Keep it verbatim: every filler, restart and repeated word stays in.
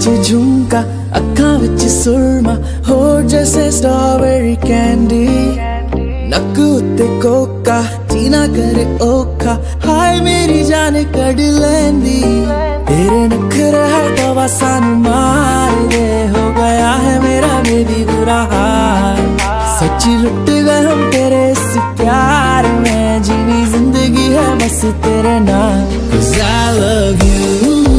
झुमका, अखां विच सुरमा, होठ जैसे स्ट्रॉबेरी कैंडी, नक उत्ते कोका, जीना करे ओखा, हाय मेरी जान कड़ लैंदी। तेरे नखरे है दवा सानू मार दे, हो गया है मेरा बेबी बुरा हाल। सच्ची लुट गए हम तेरे इस प्यार में, जीनी जिंदगी है बस तेरे नाम। 'Cause I love you।